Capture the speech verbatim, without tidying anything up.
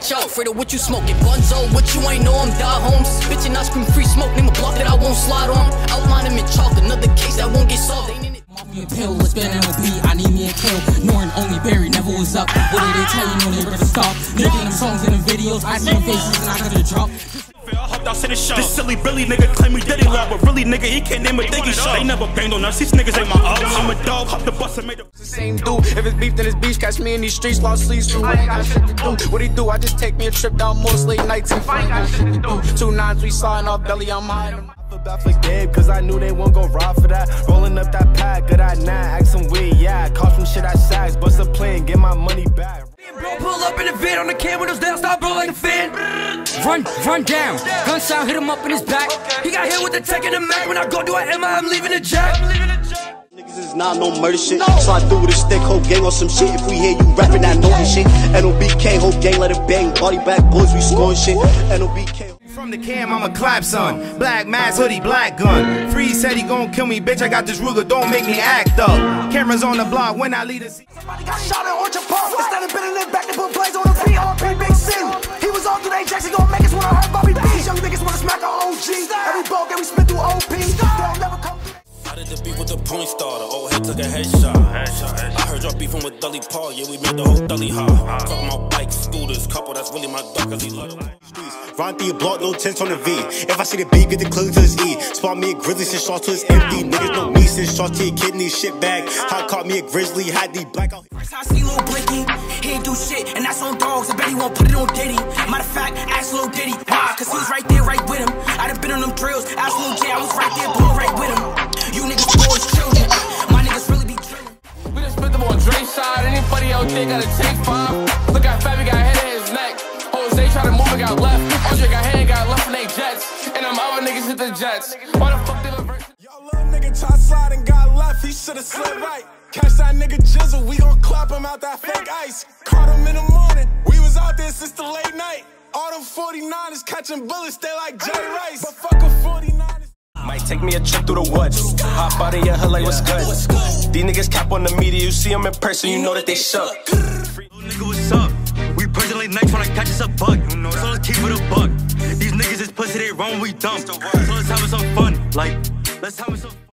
watch out, afraid of what you smoking. Bunzo, what you ain't know, I'm die homes. Bitchin', I scream free smoke, name a block that I won't slide on. Outline him in chalk, another case that won't get solved. Ain't in it. Mafia pill, let's ban N O B, I need me a kill. Norton only buried, never was up. What did they tell you, no they never stop? Making them songs in them videos, I see them faces and I got to drop. I hopped out to the show. This silly Billy nigga claim we did it loud, but really nigga he can't name a thing he shot. They never banged on us, these niggas ain't my ups. I'm a dog, hop the bus and made a the same dude. If it's beef, then it's beef. Catch me in these streets, long sleeves, so I ain't got shit to do. What he do? I just take me a trip down Morse late nights and find out shit to do. Two nines, we sliding off belly, I'm hiding. Back for Gabe, cause I knew they won't go raw for that. Rolling up that pack, good at nine, act some weed, yeah. Cost from shit I sacks, bust a play and get my money back. Bro, pull up in the van on the cam windows down, stop bro like a fan. Run, run down, gunshot hit him up in his back. He got hit with the tech in the Mac. When I go do an M I, I'm leaving the jack. Niggas is not no murder shit. Slide through with a stick, whole gang on some shit. If we hear you rapping, I know this shit. N O B K, whole gang let it bang. Body back boys, we scoring shit. N O B K. From the cam, I'm a clap son. Black mask, hoodie, black gun. Freeze said he gon' kill me, bitch. I got this Ruger, don't make me act up. Cameras on the block when I lead a scene. Somebody got shot at Orchard Park. Instead of bending it back, they put plays on the beat. R P Beech St. He was all through they Jackson, gon' make us when I heard Bobby B. Young niggas wanna smack our O G. Every ball game we spit through O P. They'll never come. I did the beef with the point starter, old head took a headshot. I heard y'all beefing with Dully Paul, yeah, we made the whole Dully high. Talking about bikes, scooters, couple, that's really my dog, cause he love them. Run through your block, no tents on the V. If I see the B, get the clue to his E. Spot me a grizzly, since shot to his empty. Niggas know me, since shot to your kidney, shit bag. How caught me a grizzly, had the black out. I see Lil Blicky, he ain't do shit, and that's on dogs. I bet he won't put it on Diddy. Matter of fact, ask Lil Diddy. Why? Cause he was right there, right with him. I done been on them drills, ask Lil J, I was right there, blowing right with him. You niggas boys children, my niggas really be drilling. We just spit them on Dre's side, anybody out there gotta take five. Look how fat we got head in his neck. Jose try to move and got left. Andre got hand, got left in they jets. And them other niggas hit the jets. Why the fuck they reverse? Yo, little nigga try slide and got left, he should've slid right. Catch that nigga Jizzle, we gon' clap him out that fake ice. Caught him in the morning, we was out there since the late night. All them forty-niners catching bullets, they like Jay Rice. But fuck a forty-niners. Might take me a trip through the woods. Hop out of your hood like what's good. These niggas cap on the media, you see them in person, you know that they shook. Nigga, what's up? We personally nice when I catch us a bug. So let's keep it a buck. These niggas is pussy, they wrong, we dumb. So let's have some fun. Like, let's have some